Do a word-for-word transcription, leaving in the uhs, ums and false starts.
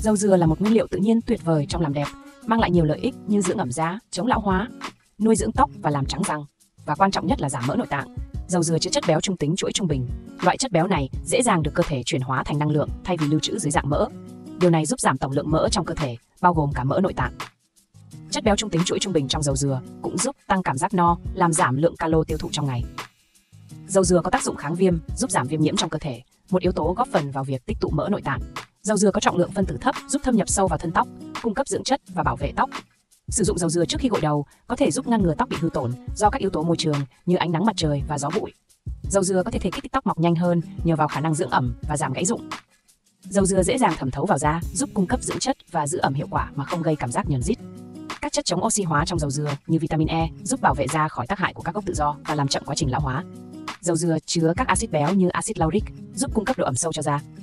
Dầu dừa là một nguyên liệu tự nhiên tuyệt vời trong làm đẹp, mang lại nhiều lợi ích như dưỡng ẩm da, chống lão hóa, nuôi dưỡng tóc và làm trắng răng. Và quan trọng nhất là giảm mỡ nội tạng. Dầu dừa chứa chất béo trung tính chuỗi trung bình. Loại chất béo này dễ dàng được cơ thể chuyển hóa thành năng lượng thay vì lưu trữ dưới dạng mỡ. Điều này giúp giảm tổng lượng mỡ trong cơ thể, bao gồm cả mỡ nội tạng. Chất béo trung tính chuỗi trung bình trong dầu dừa cũng giúp tăng cảm giác no, làm giảm lượng calo tiêu thụ trong ngày. Dầu dừa có tác dụng kháng viêm, giúp giảm viêm nhiễm trong cơ thể, một yếu tố góp phần vào việc tích tụ mỡ nội tạng. Dầu dừa có trọng lượng phân tử thấp, giúp thâm nhập sâu vào thân tóc, cung cấp dưỡng chất và bảo vệ tóc. Sử dụng dầu dừa trước khi gội đầu có thể giúp ngăn ngừa tóc bị hư tổn do các yếu tố môi trường như ánh nắng mặt trời và gió bụi. Dầu dừa có thể kích thích tóc mọc nhanh hơn nhờ vào khả năng dưỡng ẩm và giảm gãy rụng. Dầu dừa dễ dàng thẩm thấu vào da, giúp cung cấp dưỡng chất và giữ ẩm hiệu quả mà không gây cảm giác nhờn rít. Các chất chống oxy hóa trong dầu dừa như vitamin E giúp bảo vệ da khỏi tác hại của các gốc tự do và làm chậm quá trình lão hóa. Dầu dừa chứa các axit béo như axit lauric giúp cung cấp độ ẩm sâu cho da.